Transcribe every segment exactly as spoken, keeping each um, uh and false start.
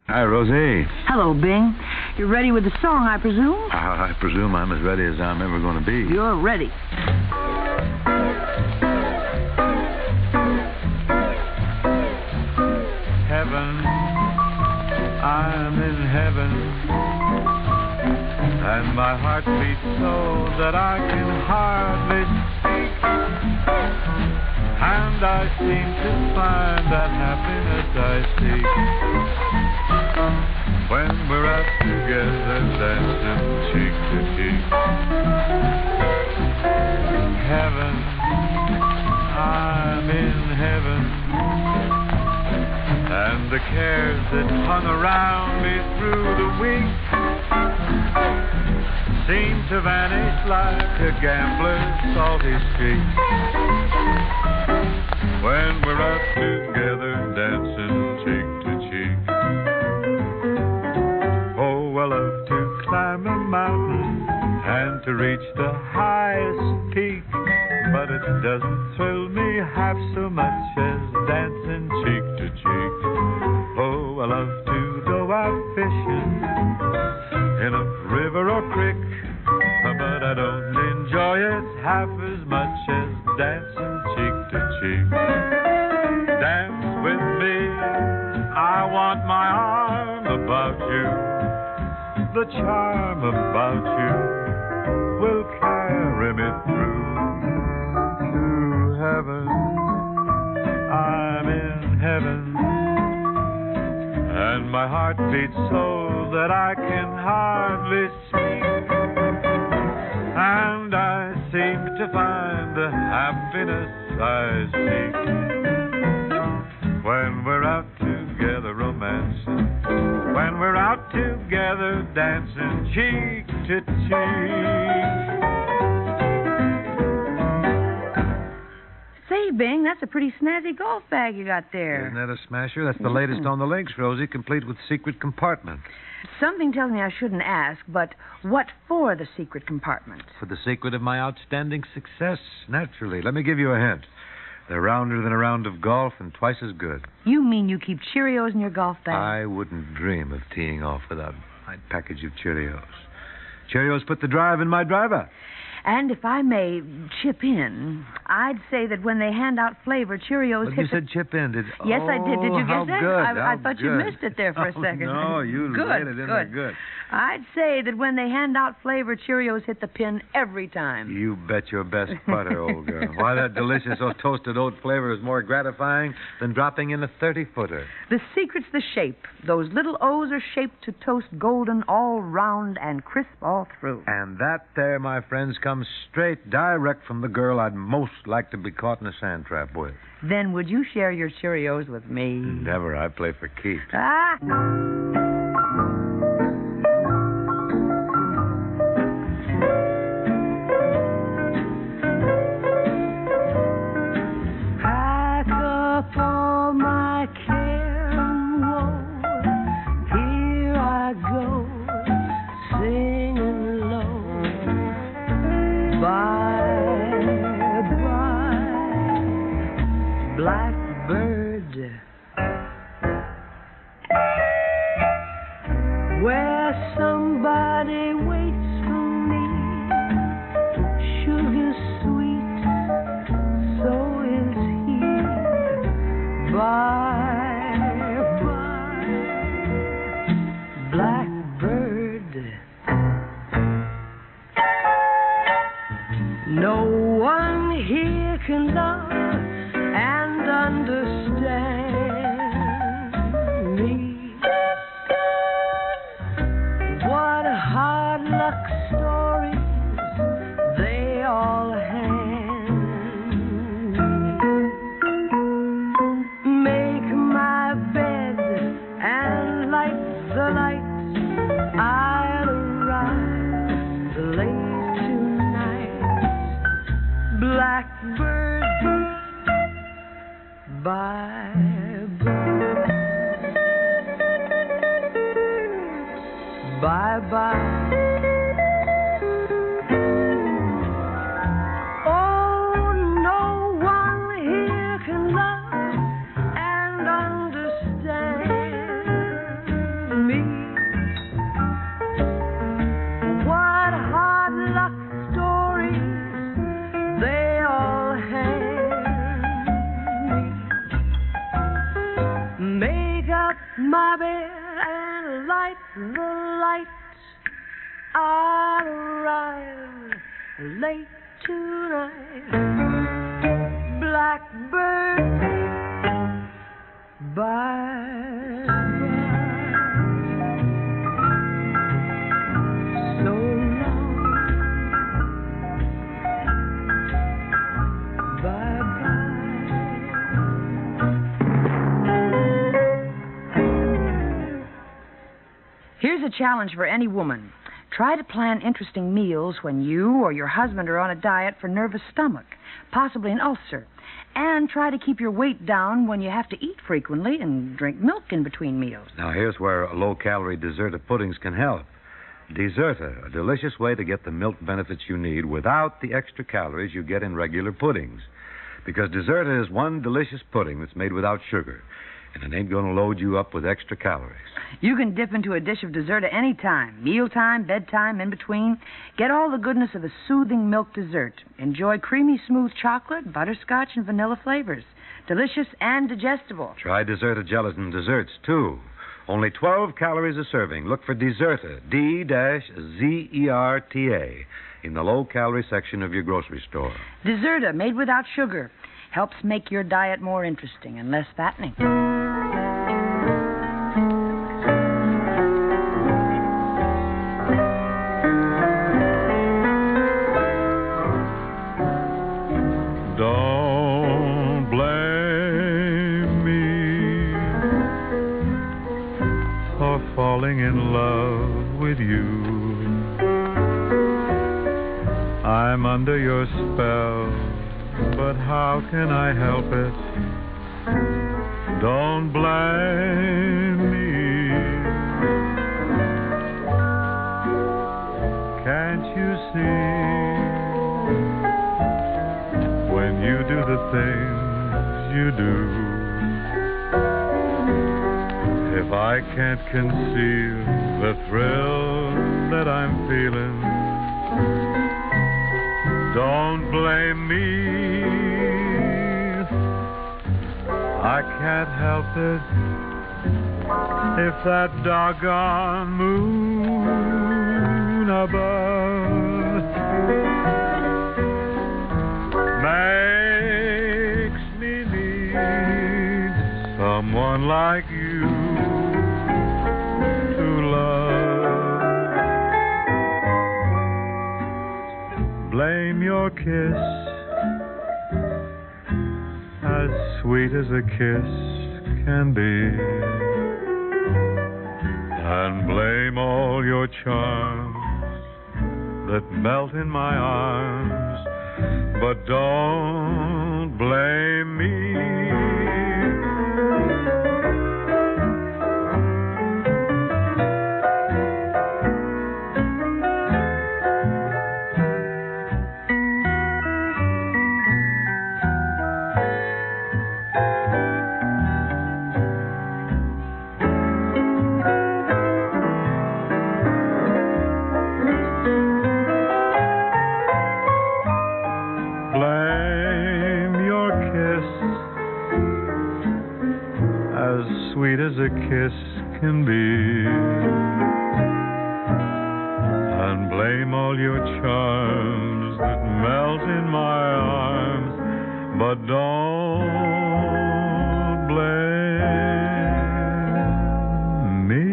Hi, Rosie. Hello, Bing. You ready with the song, I presume? I, I presume I'm as ready as I'm ever going to be. You're ready. Heaven, I'm in heaven, and my heart beats so that I can hardly speak, and I seem to find that happiness I seek when we're out together dancing cheek to cheek. Heaven, I'm in heaven, and the cares that hung around me through the week seem to vanish like a gambler's salty streak when we're out together dancing cheek to cheek. Oh, I love to climb a mountain and to reach the highest peak, but it doesn't thrill me half so much as dancing cheek to cheek. Oh, I love to go out fishing in a river or creek, but I don't enjoy it half as much as dancing cheek to cheek. Dance with me, I want my arm about you. The charm about you will carry me through to heaven. I'm in heaven, and my heart beats so that I can hardly speak, and I seem to find the happiness I seek when we're out together romancing, when we're out together dancing cheek to cheek. Say, Bing, that's a pretty snazzy golf bag you got there. Isn't that a smasher? That's the mm-hmm. latest on the links, Rosie, complete with secret compartment. Something tells me I shouldn't ask, but what for the secret compartment? For the secret of my outstanding success, naturally. Let me give you a hint. They're rounder than a round of golf and twice as good. You mean you keep Cheerios in your golf bag? I wouldn't dream of teeing off without my package of Cheerios. Cheerios put the drive in my driver. And if I may chip in, I'd say that when they hand out flavor, Cheerios Well, hit you the... said chip in. Did... Yes, oh, I did. Did you how guess that? Good, I, I how thought good. you missed it there for a oh, second. No, you good, laid it in good. there good. I'd say that when they hand out flavor, Cheerios hit the pin every time. You bet your best butter, old girl. Why, that delicious toasted oat flavor is more gratifying than dropping in a thirty-footer. The secret's the shape. Those little O's are shaped to toast golden all round and crisp all through. And that there, my friends, comes straight, direct from the girl I'd most like to be caught in a sand trap with. Then would you share your Cheerios with me? Never. I play for keeps. Ah! Pack up all my care and woe. Here I go, singing low. Bye. Blackbird, where somebody waits for me, sugar sweet, so is he. Bye, bye, blackbird. No one here can love and understand me. What hard luck stories they all hand. Make my bed and light the lights. I'll arrive late tonight. Blackbird, bye, bye, bye, bye. Oh, no one here can love and understand my bed and light the light. I'll arrive late tonight. Blackbird, bye, bye. So long, bye, bye. Here's a challenge for any woman. Try to plan interesting meals when you or your husband are on a diet for nervous stomach, possibly an ulcer. And try to keep your weight down when you have to eat frequently and drink milk in between meals. Now, here's where low-calorie Deserta puddings can help. Deserta, a delicious way to get the milk benefits you need without the extra calories you get in regular puddings. Because Deserta is one delicious pudding that's made without sugar, and it ain't going to load you up with extra calories. You can dip into a dish of dessert at any time, mealtime, bedtime, in between. Get all the goodness of a soothing milk dessert. Enjoy creamy, smooth chocolate, butterscotch, and vanilla flavors. Delicious and digestible. Try Deserta gelatin desserts, too. Only twelve calories a serving. Look for Deserta, D Z E R T A, in the low-calorie section of your grocery store. Deserta, made without sugar, helps make your diet more interesting and less fattening. Don't blame me for falling in love with you. I'm under your spell, but how can I help it? Don't blame me. Can't you see? When you do the things you do, if I can't conceal the thrill that I'm feeling, don't blame me. I can't help it if that doggone moon above makes me need someone like you to love. Blame your kiss, as sweet as a kiss can be, and blame all your charms that melt in my arms, but don't blame me. Sweet as a kiss can be, and blame all your charms that melt in my arms, but don't blame me.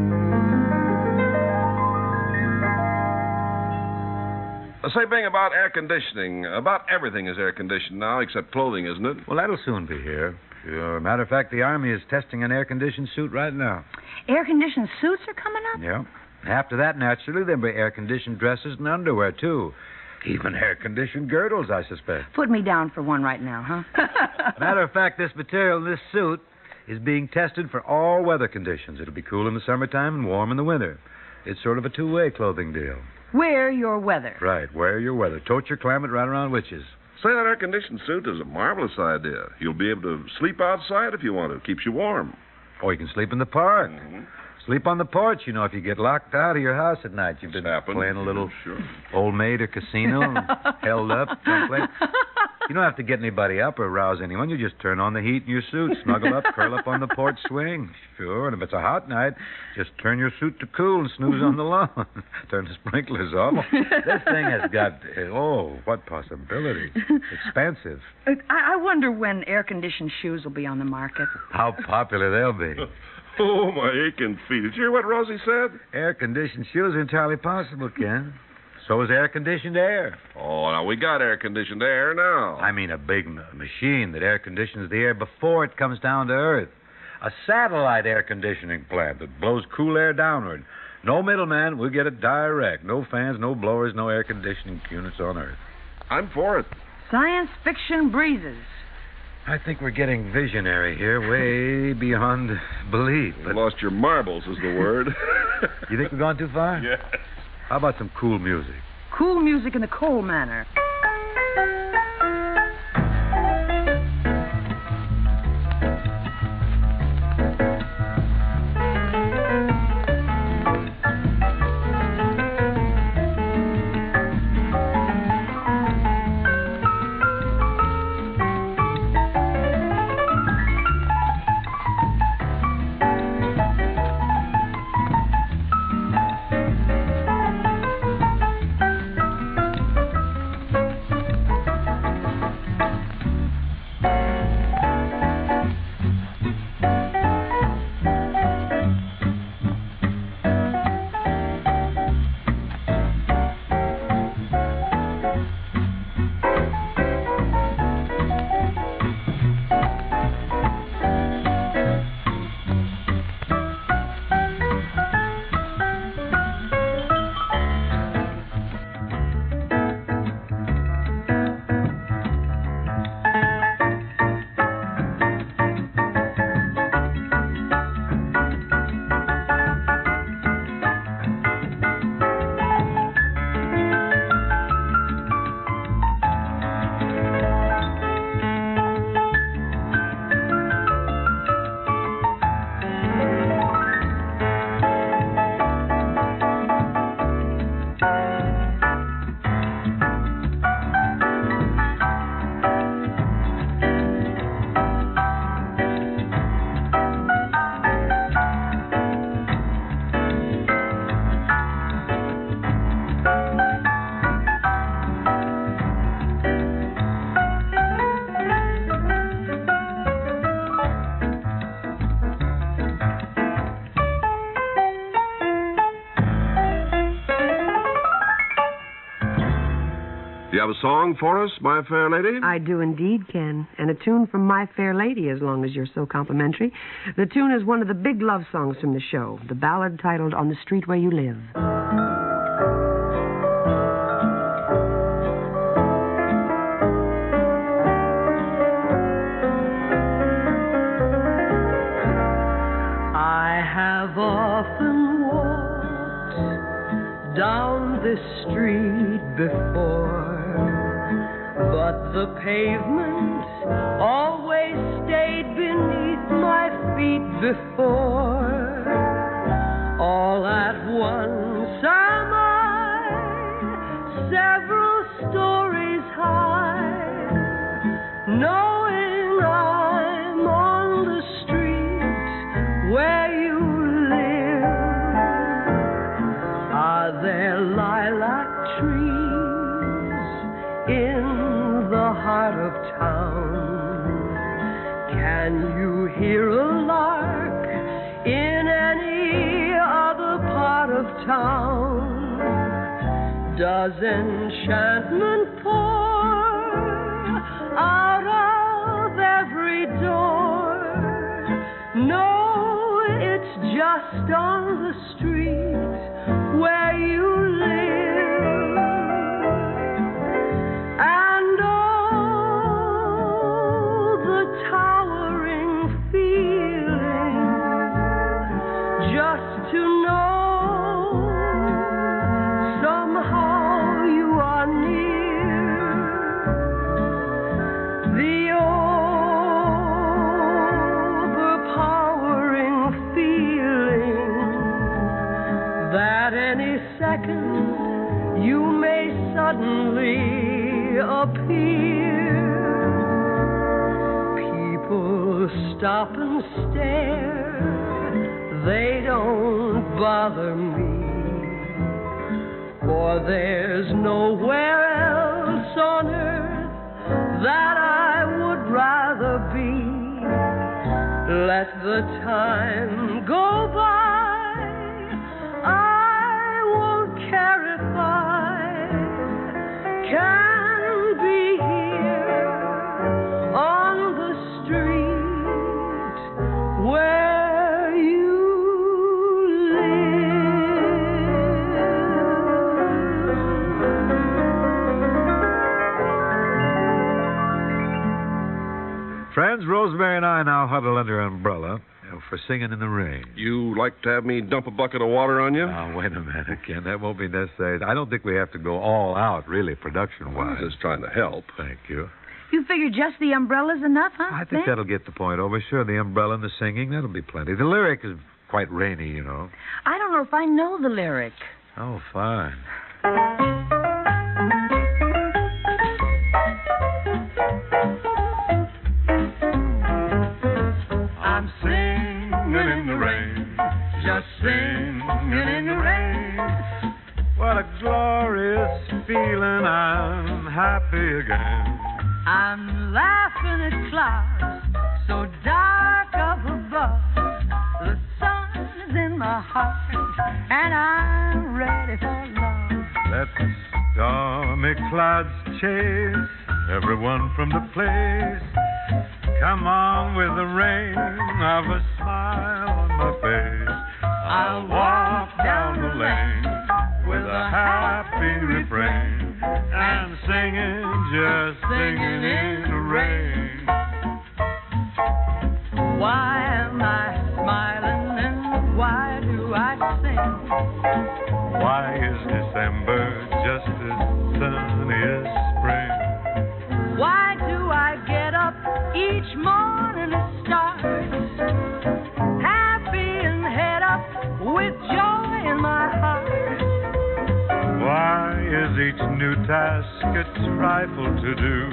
The same thing about air conditioning. About everything is air conditioned now, except clothing, isn't it? Well, that'll soon be here. Sure. Matter of fact, the Army is testing an air-conditioned suit right now. Air-conditioned suits are coming up? Yeah. After that, naturally, there'll be air-conditioned dresses and underwear, too. Even air-conditioned girdles, I suspect. Put me down for one right now, huh? Matter of fact, this material in this suit is being tested for all weather conditions. It'll be cool in the summertime and warm in the winter. It's sort of a two-way clothing deal. Wear your weather. Right, wear your weather. Tote your climate right around witches. Say, that air-conditioned suit is a marvelous idea. You'll be able to sleep outside if you want to. Keeps you warm. Or you can sleep in the park. Mm-hmm. Sleep on the porch, you know, if you get locked out of your house at night. You've been Happened. playing a little Sure. old maid or casino and held up someplace. You don't have to get anybody up or rouse anyone. You just turn on the heat in your suit, snuggle up, curl up on the porch swing. Sure, and if it's a hot night, just turn your suit to cool and snooze on the lawn. Turn the sprinklers off. This thing has got, oh, what possibilities. Expensive. I, I wonder when air-conditioned shoes will be on the market. How popular they'll be. Oh, my aching feet. Did you hear what Rosie said? Air-conditioned shoes are entirely possible, Ken. So is air-conditioned air. Oh, now, we got air-conditioned air now. I mean a big m- machine that air conditions the air before it comes down to Earth. A satellite air conditioning plant that blows cool air downward. No middleman, we'll get it direct. No fans, no blowers, no air conditioning units on Earth. I'm for it. Science fiction breezes. I think we're getting visionary here, way beyond belief. You But lost your marbles is the word. you think we've gone too far? Yes. How about some cool music? Cool music in the coal manner. Do you have a song for us, my fair lady? I do indeed, Ken. And a tune from My Fair Lady, as long as you're so complimentary. The tune is one of the big love songs from the show, the ballad titled On the Street Where You Live. I have often walked down this street before, but the pavement always stayed beneath my feet before. All at once am I several stories high, knowing I'm on the street where you live. Are there lilac trees in the heart of town? Can you hear a lark in any other part of town? Does enchantment pour out of every door? No, it's just on the street where you live. And oh, the towering feeling just to know somehow you are near. The overpowering feeling that any second you may suddenly appear. who stop and stare, they don't bother me, for there's nowhere else on earth that I would rather be. Let the time go by, I won't care if I can be here on the street where you live. Friends, Rosemary and I now huddle under an umbrella for Singing in the Rain. You like to have me dump a bucket of water on you? Now, wait a minute, Ken. That won't be necessary. I don't think we have to go all out, really, production-wise. I'm just trying to help. Thank you. You figure just the umbrella's enough, huh? I think Ben? that'll get the point over. Sure, the umbrella and the singing, that'll be plenty. The lyric is quite rainy, you know. I don't know if I know the lyric. Oh, fine. I'm singing in the rain, just singing in the rain. What a glorious feeling. I'm happy again. I'm laughing at clouds so dark up above. The sun is in my heart, and I'm ready for love. Let the stormy clouds chase everyone from the place. Come on with the rain of a smile on my face. I'll walk down the lane with a happy refrain and singing, just singing in the rain. Why am I smiling and why do I sing? Why is December just as sunny as spring? Why do I get up each morning and start happy and head up with joy in my heart? Why is each new task a trifle to do?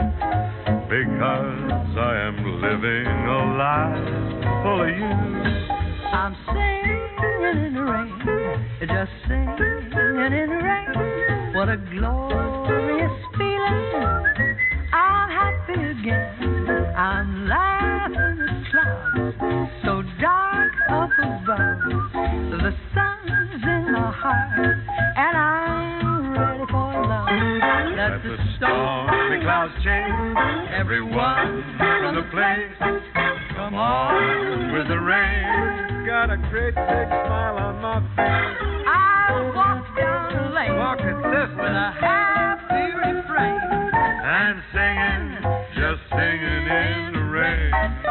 Because I am living a life full of you. I'm singing in the rain, just singing in the rain. What a glorious feeling. I'm happy again. I'm laughing at clouds so dark up above. The sun's in my heart, and I'm ready for love. Let the stormy clouds chase everyone from the place. Come on with the rain. Got a great big smile on my face. I'll walk down the lane Walking this with a happy refrain and singing, just singing in the rain.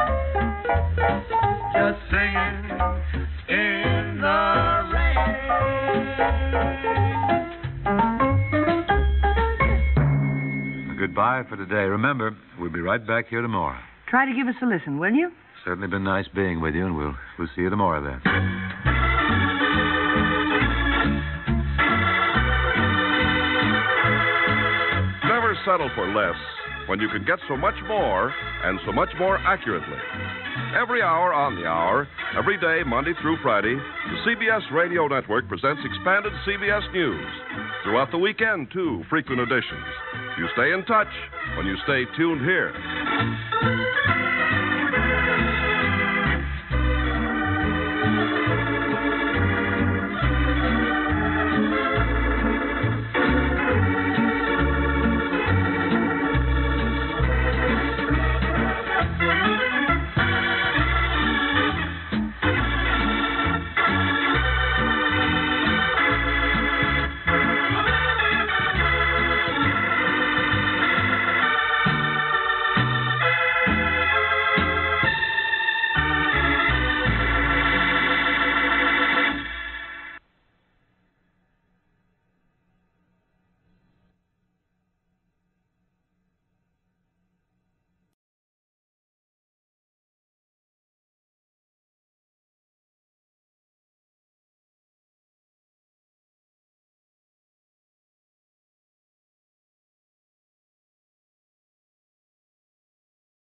just singing in the rain. Goodbye for today. Remember, we'll be right back here tomorrow. Try to give us a listen, will you? Certainly been nice being with you, and we'll we'll see you tomorrow then. Never settle for less when you can get so much more and so much more accurately. Every hour on the hour, every day, Monday through Friday, the C B S Radio Network presents expanded C B S News. Throughout the weekend, too, frequent editions. You stay in touch when you stay tuned here.